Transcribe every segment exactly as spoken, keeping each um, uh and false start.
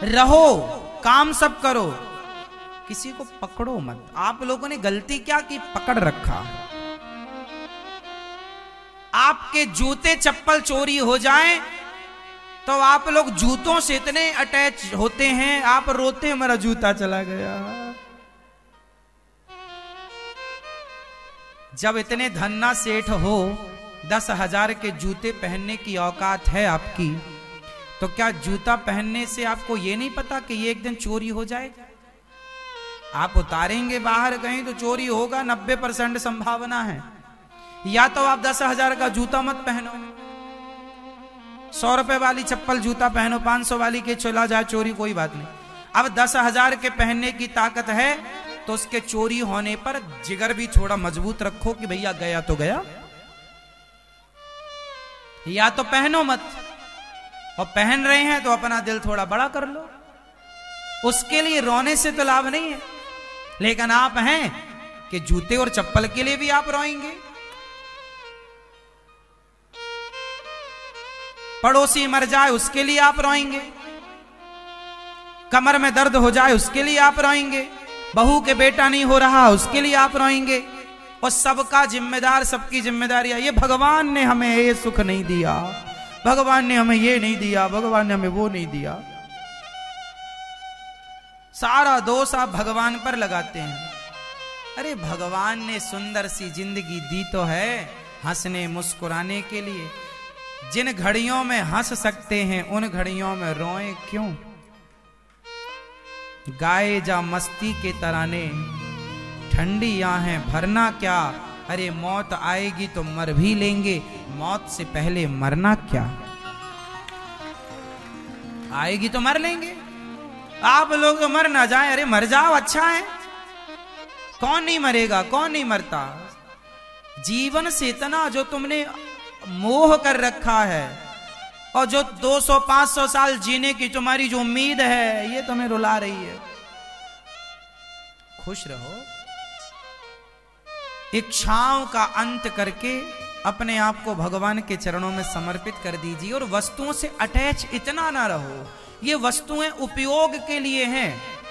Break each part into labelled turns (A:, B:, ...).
A: रहो, काम सब करो, किसी को पकड़ो मत। आप लोगों ने गलती क्या की, पकड़ रखा। आपके जूते चप्पल चोरी हो जाएं तो आप लोग जूतों से इतने अटैच होते हैं, आप रोते हैं मेरा जूता चला गया। जब इतने धन्ना सेठ हो, दस हजार के जूते पहनने की औकात है आपकी, तो क्या जूता पहनने से आपको ये नहीं पता कि ये एक दिन चोरी हो जाएगा? आप उतारेंगे बाहर कहीं तो चोरी होगा, नब्बे परसेंट संभावना है। या तो आप दस हजार का जूता मत पहनो, सौ रुपए वाली चप्पल जूता पहनो, पांच सौ वाली के चला जाए चोरी, कोई बात नहीं। अब दस हजार के पहनने की ताकत है तो उसके चोरी होने पर जिगर भी थोड़ा मजबूत रखो कि भैया गया तो गया। या तो पहनो मत, और पहन रहे हैं तो अपना दिल थोड़ा बड़ा कर लो। उसके लिए रोने से तो लाभ नहीं है, लेकिन आप हैं कि जूते और चप्पल के लिए भी आप रोएंगे। पड़ोसी मर जाए उसके लिए आप रोएंगे, कमर में दर्द हो जाए उसके लिए आप रोएंगे, बहू के बेटा नहीं हो रहा उसके लिए आप रोएंगे। और सबका जिम्मेदार, सबकी जिम्मेदारी है। ये भगवान ने हमें ये सुख नहीं दिया, भगवान ने हमें ये नहीं दिया, भगवान ने हमें वो नहीं दिया। सारा दोष आप भगवान पर लगाते हैं। अरे भगवान ने सुंदर सी जिंदगी दी तो है हंसने मुस्कुराने के लिए। जिन घड़ियों में हंस सकते हैं उन घड़ियों में रोएं क्यों? गाए जा मस्ती के तराने, ठंडी आहें भरना क्या। अरे मौत आएगी तो मर भी लेंगे, मौत से पहले मरना क्या। आएगी तो मर लेंगे, आप लोग तो मर ना जाए। अरे मर जाओ, अच्छा है, कौन नहीं मरेगा, कौन नहीं मरता। जीवन से इतना जो तुमने मोह कर रखा है, और जो दो सौ पांच सौ साल जीने की तुम्हारी जो उम्मीद है, ये तुम्हें रुला रही है। खुश रहो, इच्छाओं का अंत करके अपने आप को भगवान के चरणों में समर्पित कर दीजिए। और वस्तुओं से अटैच इतना ना रहो, ये वस्तुएं उपयोग के लिए हैं।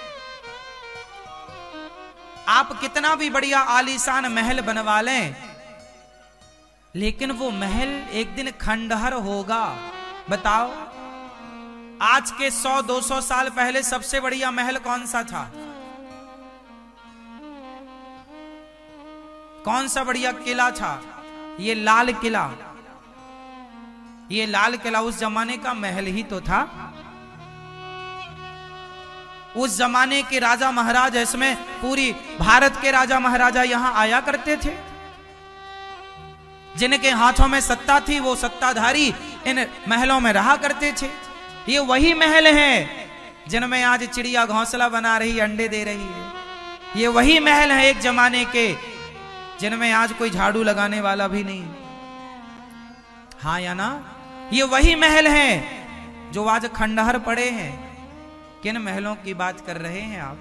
A: आप कितना भी बढ़िया आलीशान महल बनवा लें, लेकिन वो महल एक दिन खंडहर होगा। बताओ, आज के सौ दो सौ साल पहले सबसे बढ़िया महल कौन सा था? कौन सा बढ़िया किला था? ये लाल किला। ये लाल किला उस जमाने का महल ही तो था। उस जमाने के राजा महाराज, इसमें पूरी भारत के राजा महाराजा यहां आया करते थे। जिनके हाथों में सत्ता थी वो सत्ताधारी इन महलों में रहा करते थे। ये वही महल हैं जिनमें आज चिड़िया घोंसला बना रही, अंडे दे रही है। ये वही महल है एक जमाने के जिनमें आज कोई झाड़ू लगाने वाला भी नहीं। हाँ या ना? ये वही महल हैं जो आज खंडहर पड़े हैं। किन महलों की बात कर रहे हैं आप?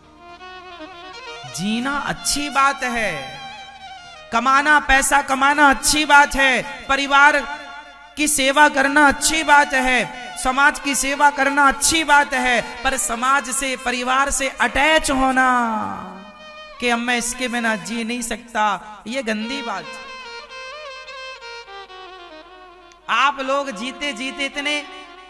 A: जीना अच्छी बात है, कमाना, पैसा कमाना अच्छी बात है, परिवार की सेवा करना अच्छी बात है, समाज की सेवा करना अच्छी बात है, पर समाज से, परिवार से अटैच होना कि अब मैं इसके बिना जी नहीं सकता, ये गंदी बात। आप लोग जीते जीते इतने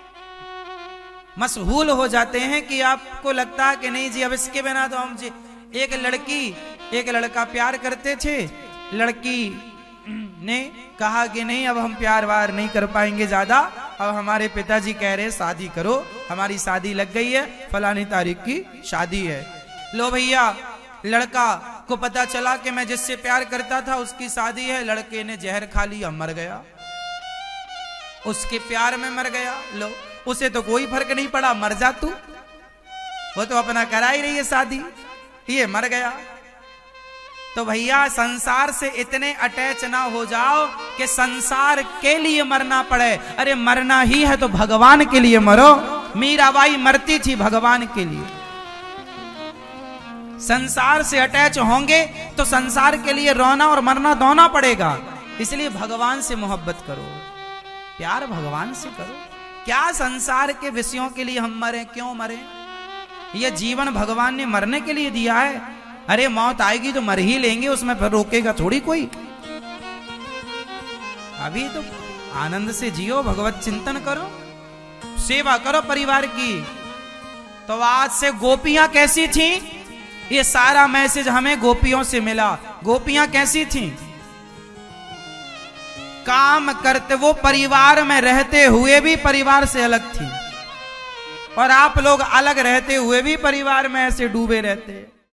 A: मशहूल हो जाते हैं कि आपको लगता है कि नहीं जी अब इसके बिना तो हम जी। एक लड़की एक लड़का प्यार करते थे, लड़की ने कहा कि नहीं अब हम प्यार वार नहीं कर पाएंगे ज्यादा, अब हमारे पिताजी कह रहे शादी करो, हमारी शादी लग गई है, फलानी तारीख की शादी है। लो भैया, लड़का को पता चला कि मैं जिससे प्यार करता था उसकी शादी है, लड़के ने जहर खा लिया, मर गया, उसके प्यार में मर गया। लो, उसे तो कोई फर्क नहीं पड़ा, मर जा तू, वो तो अपना करा ही रही है शादी, ये मर गया। तो भैया संसार से इतने अटैच ना हो जाओ कि संसार के लिए मरना पड़े। अरे मरना ही है तो भगवान के लिए मरो। मीराबाई मरती थी भगवान के लिए। संसार से अटैच होंगे तो संसार के लिए रोना और मरना दोना पड़ेगा। इसलिए भगवान से मोहब्बत करो, प्यार भगवान से करो। क्या संसार के विषयों के लिए हम मरे, क्यों मरे? ये जीवन भगवान ने मरने के लिए दिया है। अरे मौत आएगी तो मर ही लेंगे, उसमें फिर रोकेगा थोड़ी कोई। अभी तो आनंद से जियो, भगवत चिंतन करो, सेवा करो परिवार की। तो आज से गोपियां कैसी थीं? ये सारा मैसेज हमें गोपियों से मिला। गोपियां कैसी थीं? काम करते, वो परिवार में रहते हुए भी परिवार से अलग थी, और आप लोग अलग रहते हुए भी परिवार में ऐसे डूबे रहते हैं।